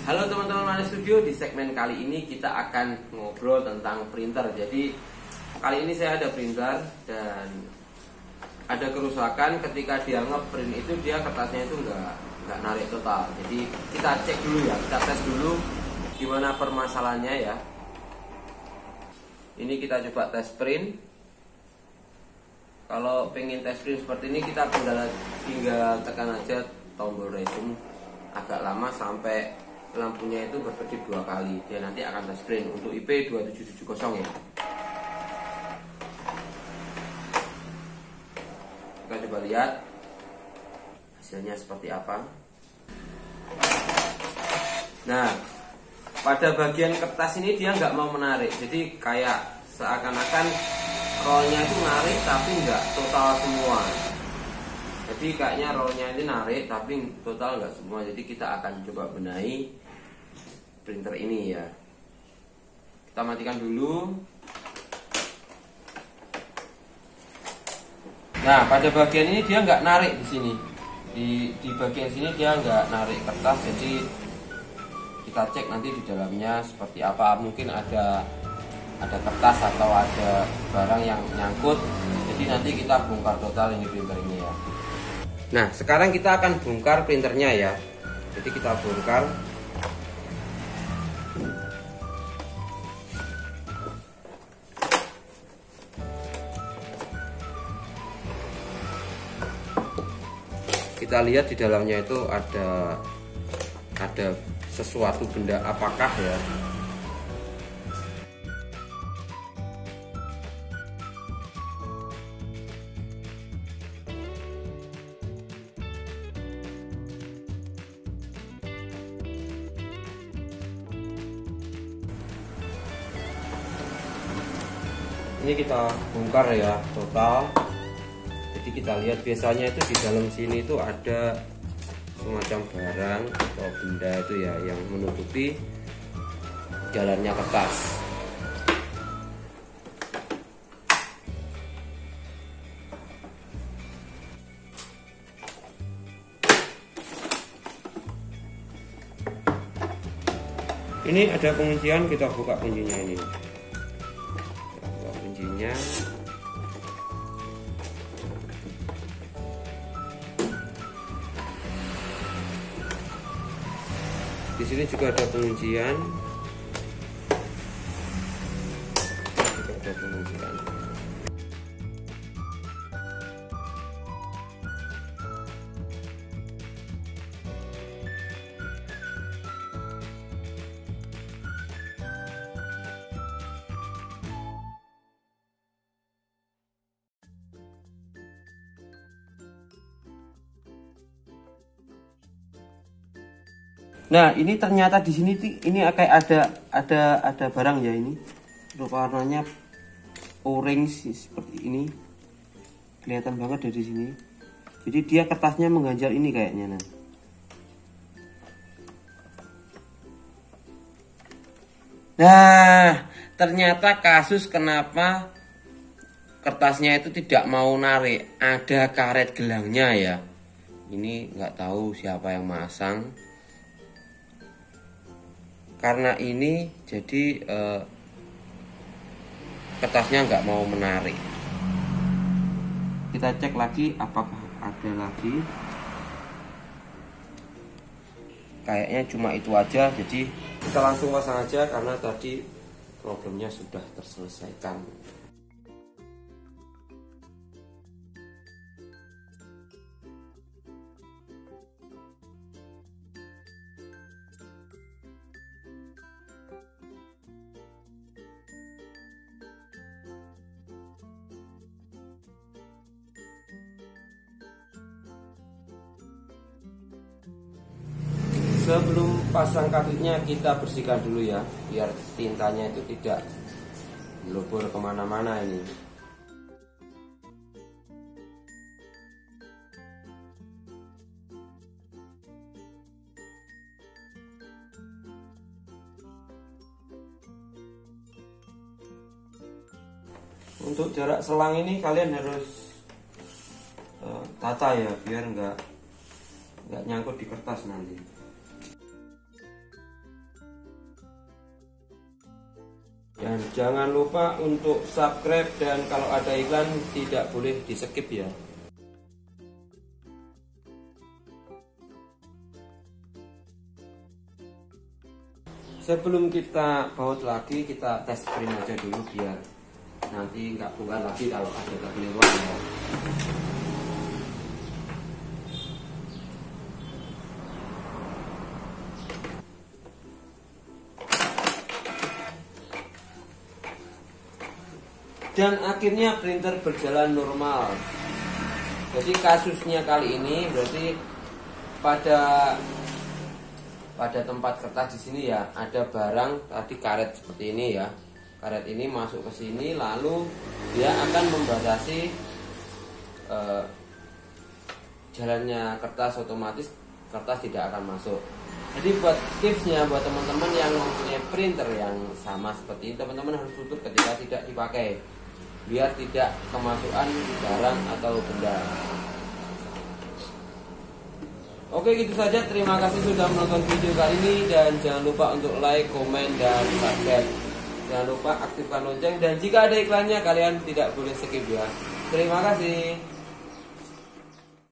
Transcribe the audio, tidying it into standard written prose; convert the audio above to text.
Halo teman-teman Manis Studio, di segmen kali ini kita akan ngobrol tentang printer. Jadi kali ini saya ada printer dan ada kerusakan ketika dia ngeprint itu dia kertasnya itu nggak narik total. Jadi kita cek dulu ya, kita tes dulu gimana permasalahannya ya. Ini kita coba tes print. Kalau pengen tes print seperti ini kita tinggal tekan aja tombol resume agak lama sampai lampunya itu berkedip 2 kali. Dia nanti akan tes print untuk IP 2770 ya. Kita coba lihat hasilnya seperti apa. Nah, pada bagian kertas ini dia nggak mau menarik. Jadi kayak seakan-akan rollnya itu narik tapi nggak total semua. Jadi kayaknya rollnya ini narik tapi total nggak semua. Jadi kita akan coba benahi printer ini ya. Kita matikan dulu. Nah, pada bagian ini dia nggak narik di sini. Di bagian sini dia nggak narik kertas. Jadi kita cek nanti di dalamnya seperti apa. Mungkin ada kertas atau ada barang yang nyangkut. Jadi nanti kita bongkar total ini printer ini ya. Nah, sekarang kita akan bongkar printernya ya. Jadi kita bongkar. Kita lihat di dalamnya itu ada sesuatu benda, apakah ya? Ini kita bongkar ya total. Jadi kita lihat biasanya itu di dalam sini itu ada semacam barang atau benda itu ya yang menutupi jalannya kertas. Ini ada kuncian, kita buka kuncinya ini. Kuncinya di sini juga ada penguncian. Nah, ini ternyata di sini ini kayak ada barang ya ini. Warnanya orange seperti ini. Kelihatan banget dari sini. Jadi dia kertasnya mengganjal ini kayaknya. Nah, ternyata kasus kenapa kertasnya itu tidak mau narik. Ada karet gelangnya ya. Ini nggak tahu siapa yang masang. Karena ini jadi kertasnya nggak mau menarik. Kita cek lagi apakah ada lagi. Kayaknya cuma itu aja. Jadi kita langsung pasang aja karena tadi problemnya sudah terselesaikan. Sebelum pasang kartunya kita bersihkan dulu ya, biar tintanya itu tidak melebur kemana-mana ini. Untuk jarak selang ini kalian harus tata ya, biar nggak nyangkut di kertas nanti. Dan jangan lupa untuk subscribe, dan kalau ada iklan tidak boleh di skip ya. Sebelum kita baut lagi, kita tes print aja dulu biar nanti nggak bongkar lagi kalau ada kekeliruan ya. Dan akhirnya printer berjalan normal. Jadi kasusnya kali ini berarti pada tempat kertas di sini ya ada barang tadi, karet seperti ini ya. Karet ini masuk ke sini, lalu dia akan membatasi jalannya kertas, otomatis kertas tidak akan masuk. Jadi buat tipsnya buat teman-teman yang mempunyai printer yang sama seperti ini, teman-teman harus tutup ketika tidak dipakai, biar tidak kemasukan barang atau benda. Oke, gitu saja. Terima kasih sudah menonton video kali ini, dan jangan lupa untuk like, komen, dan subscribe. Jangan lupa aktifkan lonceng, dan jika ada iklannya kalian tidak boleh skip ya. Terima kasih.